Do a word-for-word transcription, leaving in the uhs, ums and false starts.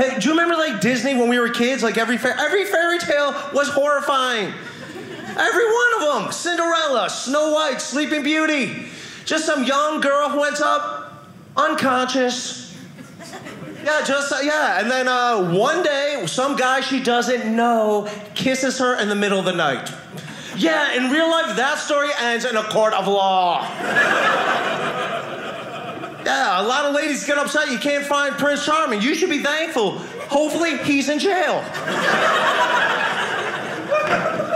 Hey, do you remember like Disney when we were kids? Like every fa- every fairy tale was horrifying. Every one of them. Cinderella, Snow White, Sleeping Beauty. Just some young girl who ends up unconscious. Yeah, just, uh, yeah. And then uh, one day, some guy she doesn't know kisses her in the middle of the night. Yeah, in real life, that story ends in a court of law. Yeah, a lot of ladies get upset you can't find Prince Charming. You should be thankful. Hopefully, he's in jail.